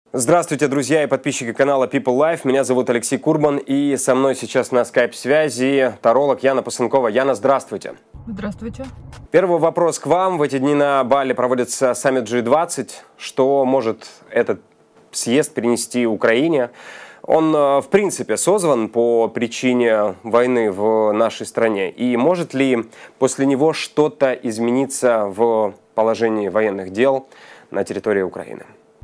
Здравствуйте, друзья и подписчики канала People Life. Меня зовут Алексей Курбан, и со мной сейчас на скайп-связи таролог Яна Пасынкова. Яна, здравствуйте. Здравствуйте. Первый вопрос к вам. В эти дни на Бали проводится саммит G20. Что может этот съезд принести Украине? Он, в принципе, созван по причине войны в нашей стране. И может ли после него что-то измениться в положении военных дел на территории Украины?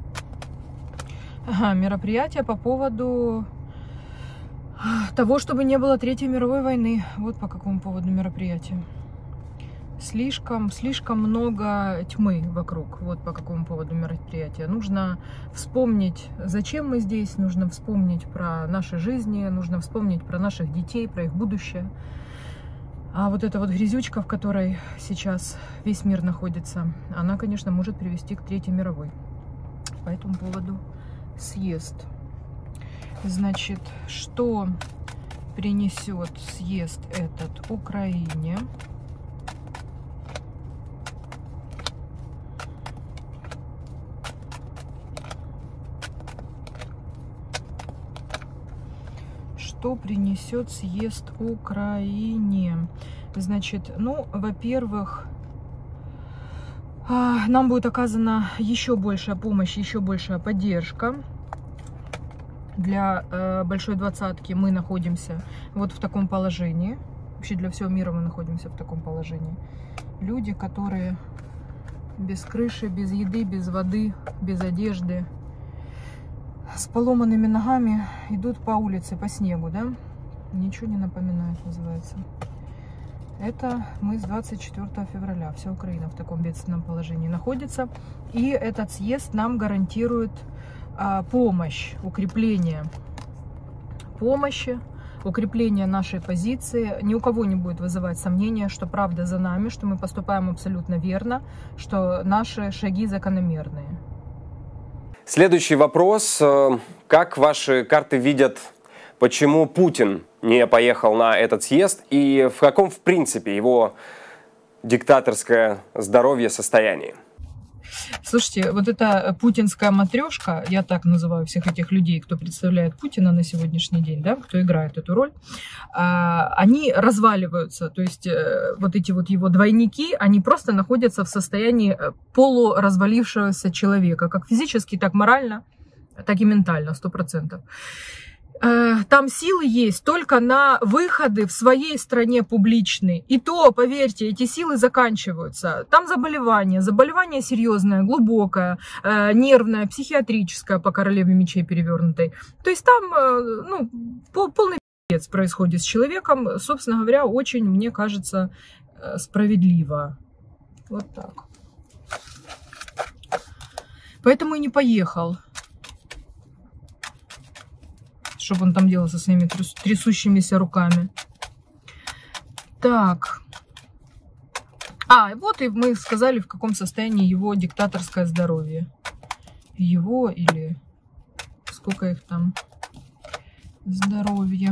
Мероприятие по поводу того, чтобы не было Третьей мировой войны. Вот по какому поводу мероприятие. Слишком много тьмы вокруг. Вот по какому поводу мероприятия. Нужно вспомнить, зачем мы здесь. Нужно вспомнить про наши жизни. Нужно вспомнить про наших детей, про их будущее. А вот эта вот грязючка, в которой сейчас весь мир находится, она, конечно, может привести к Третьей мировой. По этому поводу съезд. Значит, что принесет съезд этот Украине? Что принесет съезд Украине? Значит, ну, во-первых, нам будет оказана еще большая помощь, еще большая поддержка. Для большой двадцатки мы находимся вот в таком положении. Вообще для всего мира мы находимся в таком положении. Люди, которые без крыши, без еды, без воды, без одежды, с поломанными ногами идут по улице, по снегу, да? Ничего не напоминает, называется. Это мы с 24 февраля. Вся Украина в таком бедственном положении находится. И этот съезд нам гарантирует помощь, укрепление помощи, укрепление нашей позиции. Ни у кого не будет вызывать сомнения, что правда за нами, что мы поступаем абсолютно верно, что наши шаги закономерные. Следующий вопрос. Как ваши карты видят, почему Путин не поехал на этот съезд и в каком, в принципе, его диктаторское здоровье состоянии? Слушайте, вот эта путинская матрешка, я так называю всех этих людей, кто представляет Путина на сегодняшний день, да, кто играет эту роль, они разваливаются. То есть вот эти вот его двойники, они просто находятся в состоянии полуразвалившегося человека, как физически, так морально, так и ментально, 100%. Там силы есть только на выходы в своей стране публичные. И то, поверьте, эти силы заканчиваются. Там заболевание серьезное, глубокое, нервное, психиатрическое по королеве мечей перевернутой. То есть там ну, полный пиздец происходит с человеком. Собственно говоря, очень, мне кажется, справедливо. Вот так. Поэтому и не поехал. Чтобы он там делал со своими трясущимися руками. Так. Вот и мы сказали, в каком состоянии его диктаторское здоровье. Его или сколько их там здоровья.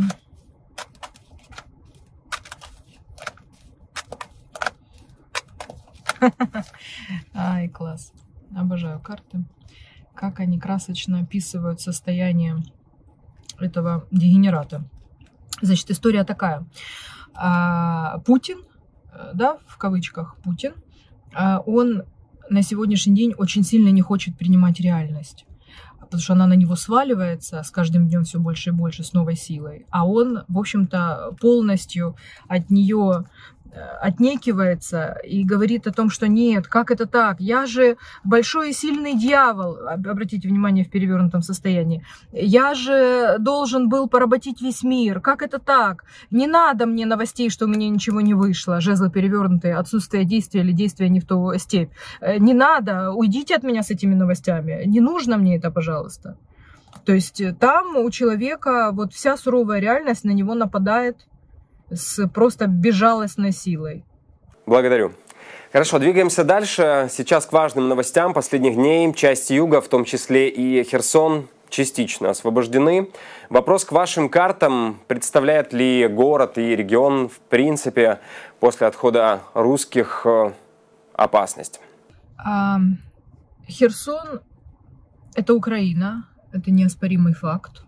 Ай, класс. Обожаю карты. Как они красочно описывают состояние этого дегенерата. Значит, история такая. Путин, да, в кавычках Путин, он на сегодняшний день очень сильно не хочет принимать реальность, потому что она на него сваливается с каждым днем все больше и больше с новой силой, а он, в общем-то, полностью от нее отнекивается и говорит о том, что нет, как это так, я же большой и сильный дьявол, обратите внимание в перевернутом состоянии, я же должен был поработить весь мир, как это так, не надо мне новостей, что у меня ничего не вышло, жезлы перевернутые, отсутствие действия или действия не в ту степь, не надо, уйдите от меня с этими новостями, не нужно мне это, пожалуйста. То есть там у человека вот вся суровая реальность на него нападает с просто безжалостной силой. Благодарю. Хорошо, двигаемся дальше. Сейчас к важным новостям последних дней. Часть юга, в том числе и Херсон, частично освобождены. Вопрос к вашим картам. Представляет ли город и регион, в принципе, после отхода русских опасность? Херсон Это Украина, это неоспоримый факт.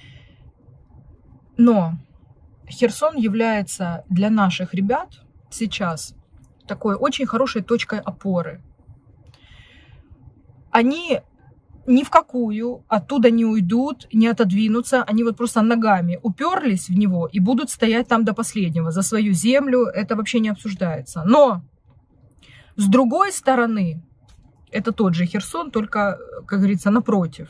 Но Херсон является для наших ребят сейчас такой очень хорошей точкой опоры. Они ни в какую оттуда не уйдут, не отодвинутся. Они вот просто ногами уперлись в него и будут стоять там до последнего. За свою землю это вообще не обсуждается. Но с другой стороны, это тот же Херсон, только, как говорится, напротив.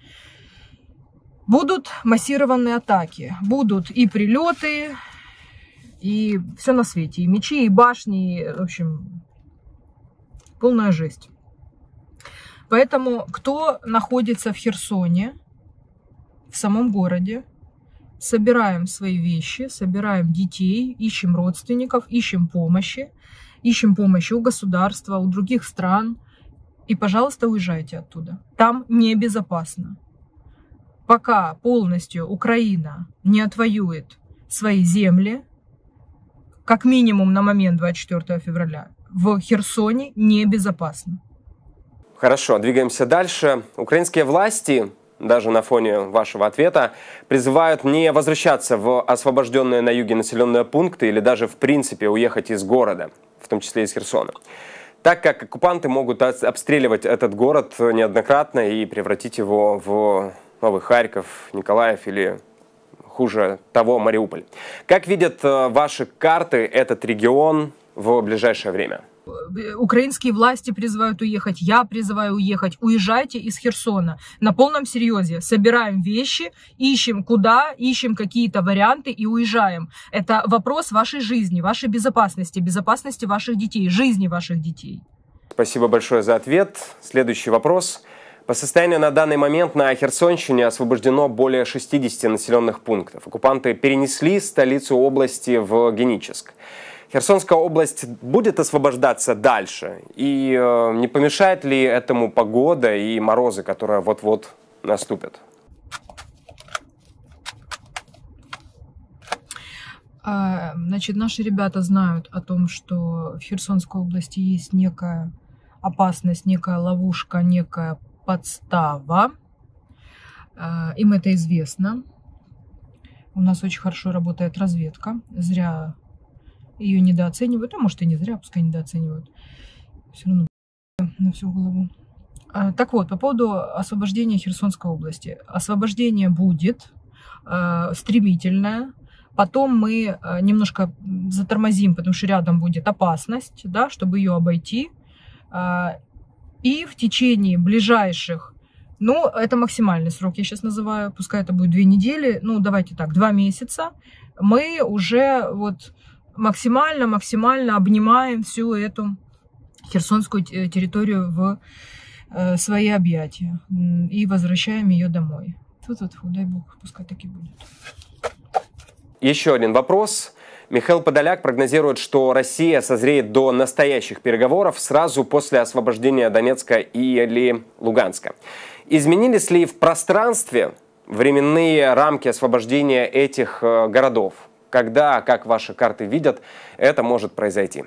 Будут массированные атаки, будут и прилеты, и все на свете. И мечи, и башни, и, в общем, полная жесть. Поэтому, кто находится в Херсоне, в самом городе, собираем свои вещи, собираем детей, ищем родственников, ищем помощи у государства, у других стран. И, пожалуйста, уезжайте оттуда. Там небезопасно. Пока полностью Украина не отвоюет свои земли, как минимум на момент 24 февраля, в Херсоне небезопасно. Хорошо, двигаемся дальше. Украинские власти, даже на фоне вашего ответа, призывают не возвращаться в освобожденные на юге населенные пункты или даже в принципе уехать из города, в том числе из Херсона, так как оккупанты могут обстреливать этот город неоднократно и превратить его в Новый Харьков, Николаев или, хуже того, Мариуполь. Как видят ваши карты этот регион в ближайшее время? Украинские власти призывают уехать, я призываю уехать. Уезжайте из Херсона. На полном серьезе. Собираем вещи, ищем куда, ищем какие-то варианты и уезжаем. Это вопрос вашей жизни, вашей безопасности, безопасности ваших детей, жизни ваших детей. Спасибо большое за ответ. Следующий вопрос. По состоянию на данный момент на Херсонщине освобождено более 60 населенных пунктов. Оккупанты перенесли столицу области в Геническ. Херсонская область будет освобождаться дальше? И не помешает ли этому погода и морозы, которые вот-вот наступят? Значит, наши ребята знают о том, что в Херсонской области есть некая опасность, некая ловушка, некая подстава. Им это известно. У нас очень хорошо работает разведка. Зря ее недооценивают, а может и не зря, пускай недооценивают. Все равно на всю голову. Так вот, по поводу освобождения Херсонской области. Освобождение будет стремительное. Потом мы немножко затормозим, потому что рядом будет опасность, да, чтобы ее обойти. И в течение ближайших, ну, это максимальный срок, я сейчас называю, пускай это будет 2 недели, ну, давайте так, 2 месяца, мы уже вот максимально обнимаем всю эту херсонскую территорию в свои объятия и возвращаем ее домой. Фу-фу-фу, дай бог, пускай так и будет. Еще один вопрос. Михаил Подоляк прогнозирует, что Россия созреет до настоящих переговоров сразу после освобождения Донецка или Луганска. Изменились ли в пространстве временные рамки освобождения этих городов? Когда, как ваши карты видят, это может произойти?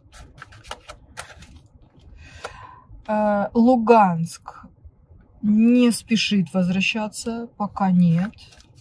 Луганск не спешит возвращаться, пока нет.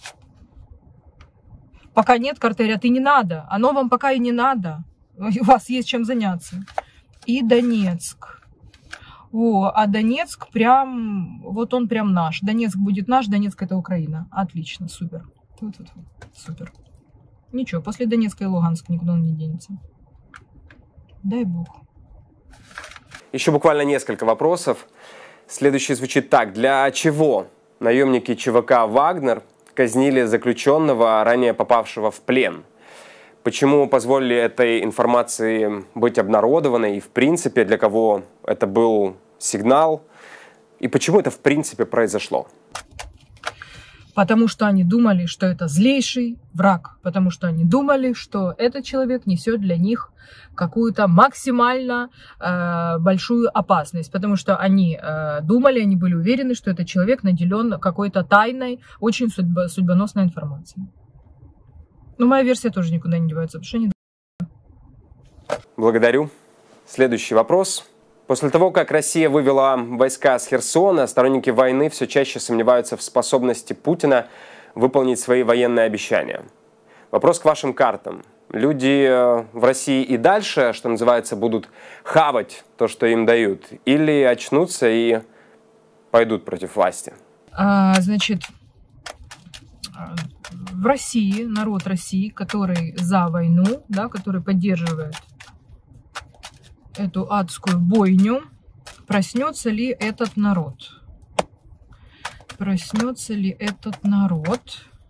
Пока нет, карты говорят, и не надо. Оно вам пока и не надо. У вас есть чем заняться. И Донецк. А Донецк прям, вот он прям наш. Донецк будет наш, Донецк это Украина. Отлично, супер. Супер. Ничего, после Донецка и Луганска никуда он не денется. Дай бог. Еще буквально несколько вопросов. Следующий звучит так. Для чего наемники ЧВК «Вагнер» казнили заключенного, ранее попавшего в плен? Почему позволили этой информации быть обнародованной? И в принципе, для кого это был сигнал? И почему это в принципе произошло? Потому что они думали, что это злейший враг. Потому что они думали, что этот человек несет для них какую-то максимально большую опасность. Потому что они думали, они были уверены, что этот человек наделен какой-то тайной, очень судьбоносной информацией. Но моя версия тоже никуда не девается, потому что они... Благодарю. Следующий вопрос. После того, как Россия вывела войска с Херсона, сторонники войны все чаще сомневаются в способности Путина выполнить свои военные обещания. Вопрос к вашим картам. Люди в России и дальше, что называется, будут хавать то, что им дают, или очнутся и пойдут против власти? Значит, в России, народ России, который за войну, да, который поддерживает эту адскую бойню, проснется ли этот народ? Проснется ли этот народ?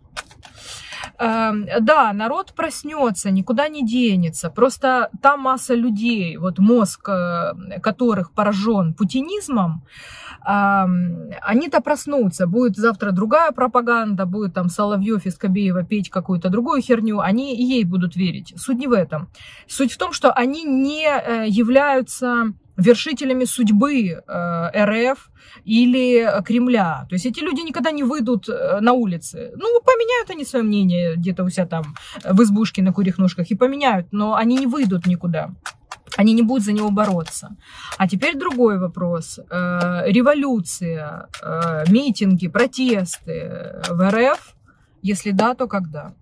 Да, народ проснется, никуда не денется. Просто та масса людей, вот мозг которых поражен путинизмом, они-то проснутся. Будет завтра другая пропаганда, будет там Соловьев и Скобеева петь какую-то другую херню, они и ей будут верить. Суть не в этом. Суть в том, что они не являются вершителями судьбы РФ или Кремля. То есть эти люди никогда не выйдут на улицы. Ну, поменяют они свое мнение где-то у себя там в избушке на курьих ножках и поменяют, но они не выйдут никуда. Они не будут за него бороться. А теперь другой вопрос. Революция, митинги, протесты в РФ, если да, то когда?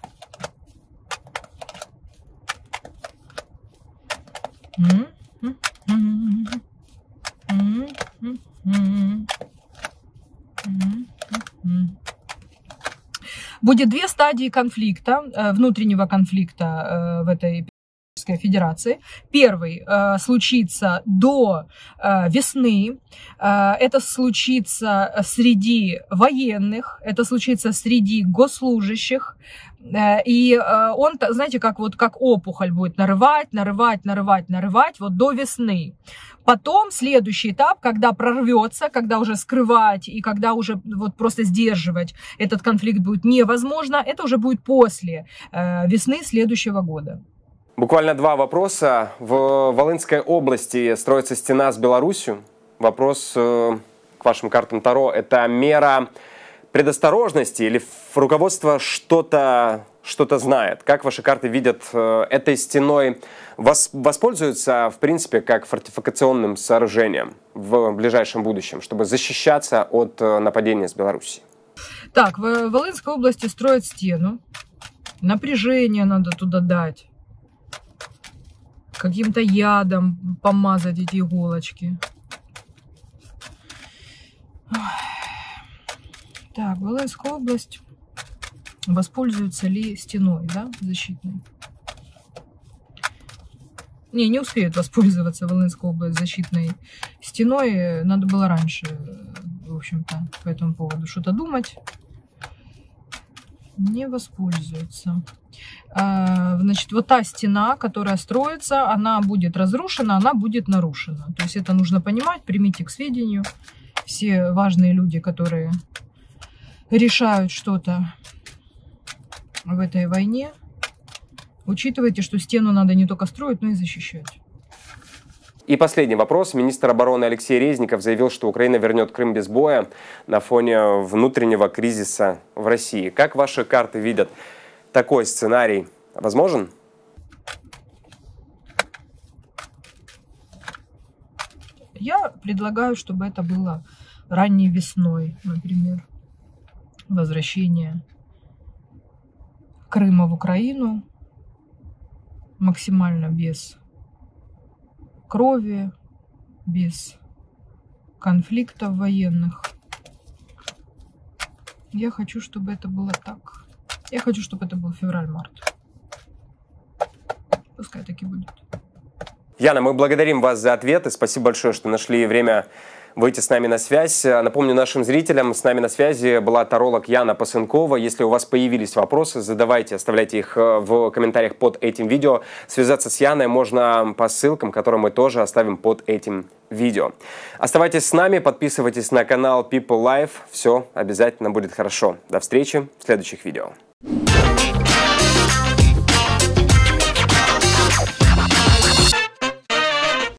Будет две стадии конфликта, внутреннего конфликта в этой Федерации. Первый случится до весны. Это случится среди военных, это случится среди госслужащих. И он, знаете, как опухоль будет нарывать вот до весны. Потом следующий этап, когда прорвется, когда уже скрывать и когда уже вот просто сдерживать этот конфликт будет невозможно, это уже будет после весны следующего года. Буквально два вопроса. В Волынской области строится стена с Беларусью. Вопрос к вашим картам Таро. Это мера предосторожности или руководство что-то знает? Как ваши карты видят этой стеной? Воспользуются, в принципе, как фортификационным сооружением в ближайшем будущем, чтобы защищаться от нападения с Беларуси? Так, в Волынской области строят стену. Напряжение надо туда дать. Каким-то ядом помазать эти иголочки. Так, Волынская область. Воспользуются ли стеной, да, защитной? Не успеют воспользоваться Волынская область защитной стеной. Надо было раньше, в общем-то, по этому поводу что-то думать. Не воспользуются. Значит, вот та стена, которая строится, она будет разрушена, она будет нарушена. То есть это нужно понимать, примите к сведению. Все важные люди, которые решают что-то в этой войне, учитывайте, что стену надо не только строить, но и защищать. И последний вопрос. Министр обороны Алексей Резников заявил, что Украина вернет Крым без боя на фоне внутреннего кризиса в России. Как ваши карты видят такой сценарий? Возможен? Я предлагаю, чтобы это было ранней весной, например. Возвращение Крыма в Украину максимально без крови, без конфликтов военных. Я хочу, чтобы это было так. Я хочу, чтобы это был февраль-март. Пускай так и будет. Яна, мы благодарим вас за ответы. Спасибо большое, что нашли время выйти с нами на связь. Напомню нашим зрителям, с нами на связи была таролог Яна Пасынкова. Если у вас появились вопросы, задавайте, оставляйте их в комментариях под этим видео. Связаться с Яной можно по ссылкам, которые мы тоже оставим под этим видео. Оставайтесь с нами, подписывайтесь на канал People Life. Все обязательно будет хорошо. До встречи в следующих видео.